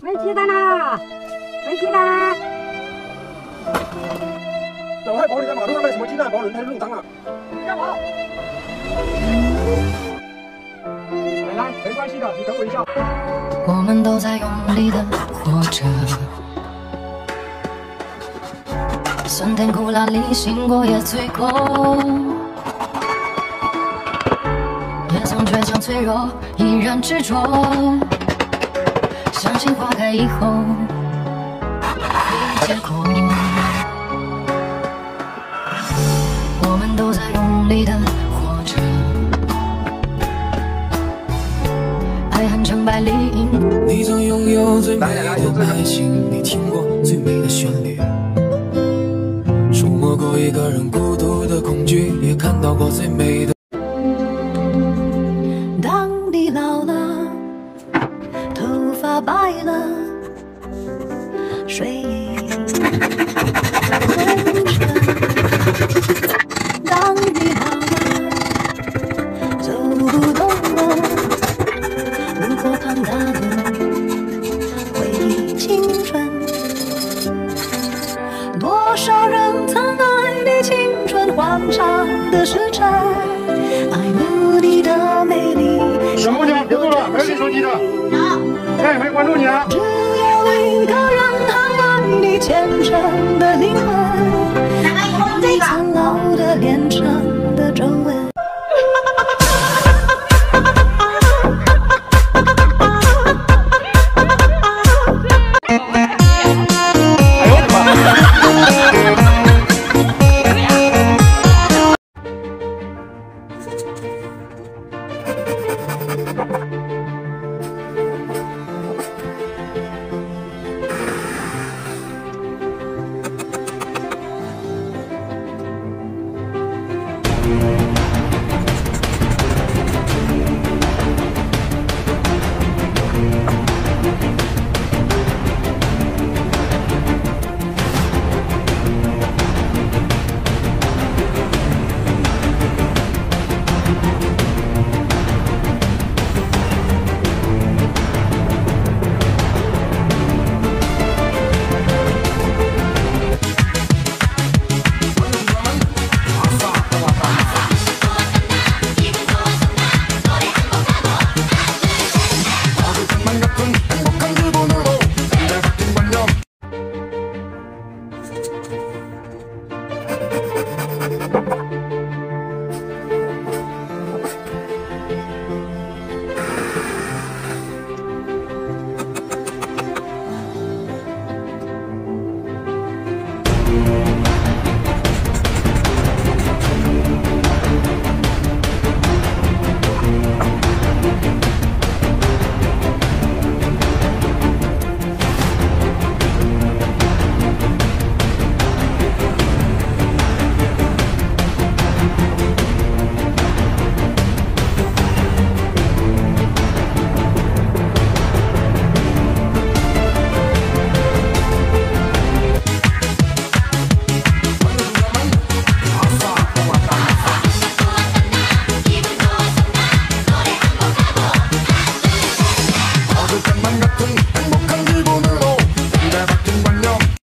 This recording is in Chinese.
没鸡蛋啦！没鸡蛋！ 老太婆，你在马路上卖什么鸡蛋？把我轮胎弄脏了。 干嘛？来，没关系的，你等我一下。 我们都在用力的活着，酸甜苦辣里醒过也醉过，也曾倔强脆弱，依然执着，相信花开以后会有结果。我们都在用力的活着，爱恨成败里隐。 你曾拥有最美的爱情，你听过最美的旋律，触摸过一个人孤独的恐惧，也看到过最美的。 当你老了，头发白了，睡意昏沉。当你老了，走不动了，路过庞大的回忆青春。多少人曾爱你青春欢畅的时辰，爱慕你的美丽。 小姑娘，别坐了，没有你手机的。哎，没关注你啊。 只有一个人很爱你虔诚的灵魂，你苍老的脸。